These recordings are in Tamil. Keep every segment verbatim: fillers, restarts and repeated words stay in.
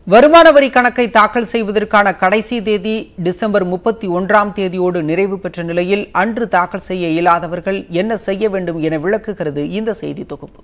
வருமான வரி கணக்கை தாக்கல் செய்வதற்கான கடைசி தேதி டிசம்பர் முப்பத்தி ஒன்றாம் தேதியோடு நிறைவு பெற்ற நிலையில் அன்று தாக்கல் செய்ய இயலாதவர்கள் என்ன செய்ய வேண்டும் என விளக்குகிறது இந்த செய்தி தொகுப்பு.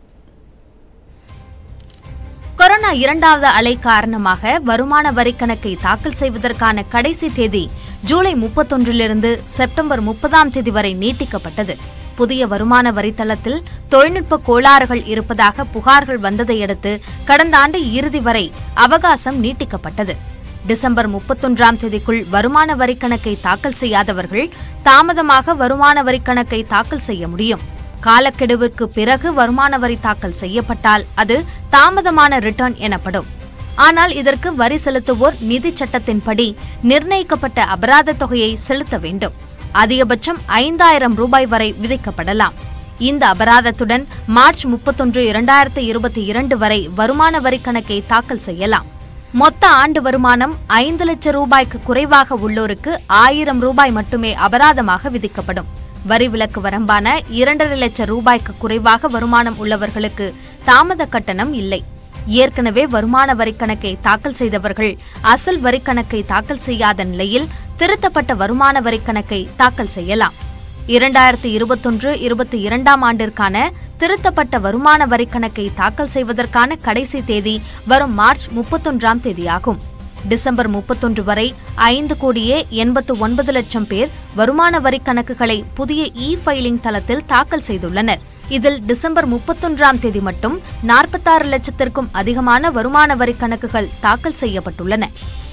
கொரோனா இரண்டாவது அலை காரணமாக வருமான வரி கணக்கை தாக்கல் செய்வதற்கான கடைசி தேதி ஜூலை முப்பத்தொன்றிலிருந்து செப்டம்பர் முப்பதாம் தேதி வரை நீட்டிக்கப்பட்டது. புதிய வருமான வரித்தளத்தில் தொழில்நுட்ப கோளாறுகள் இருப்பதாக புகார்கள் வந்ததையடுத்து கடந்த ஆண்டு இறுதி வரை அவகாசம் நீட்டிக்கப்பட்டது. டிசம்பர் முப்பத்தொன்றாம் தேதிக்குள் வருமான வரி கணக்கை தாக்கல் செய்யாதவர்கள் தாமதமாக வருமான வரி கணக்கை தாக்கல் செய்ய முடியும். காலக்கெடுவிற்கு பிறகு வருமான வரி தாக்கல் செய்யப்பட்டால் அது தாமதமான ரிட்டர்ன் எனப்படும். ஆனால் இதற்கு வரி செலுத்துவோர் நிதி சட்டத்தின்படி நிர்ணயிக்கப்பட்ட அபராத தொகையை செலுத்த வேண்டும். அதிகபட்சம் ஐந்தாயிரம் ரூபாய் வரை விதிக்கப்படலாம். இந்த அபராதத்துடன் மார்ச் முப்பத்தொன்று இரண்டாயிரத்து இருபத்தி இரண்டு வரை வருமான வரி கணக்கை தாக்கல் செய்யலாம். மொத்த ஆண்டு வருமானம் ஐந்து லட்சம் ரூபாய்க்கு குறைவாக உள்ளோருக்கு ஆயிரம் ரூபாய் மட்டுமே அபராதமாக விதிக்கப்படும். வரி விலக்கு வரம்பான இரண்டரை லட்சம் ரூபாய்க்கு குறைவாக வருமானம் உள்ளவர்களுக்கு தாமத கட்டணம் இல்லை. ஏற்கனவே வருமான வரி கணக்கை தாக்கல் செய்தவர்கள் அசல் வரி கணக்கை தாக்கல் செய்யாத நிலையில் திருத்தப்பட்ட வருமான வரி கணக்கை தாக்கல் செய்யலாம். இரண்டாயிரத்து இருபத்தொன்று இருபத்தி இரண்டாம் ஆண்டிற்கான திருத்தப்பட்ட வருமான வரி கணக்கை தாக்கல் செய்வதற்கான கடைசி தேதி வரும் மார்ச் முப்பத்தொன்றாம் தேதியாகும். டிசம்பர் முப்பத்தொன்று வரை ஐந்து கோடியே எண்பத்து ஒன்பது லட்சம் பேர் வருமான வரி கணக்குகளை புதிய இ ஃபைலிங் தளத்தில் தாக்கல் செய்துள்ளனர். இதில் டிசம்பர் முப்பத்தொன்றாம் தேதி மட்டும் நாற்பத்தாறு லட்சத்திற்கும் அதிகமான வருமான வரி கணக்குகள் தாக்கல் செய்யப்பட்டுள்ளன.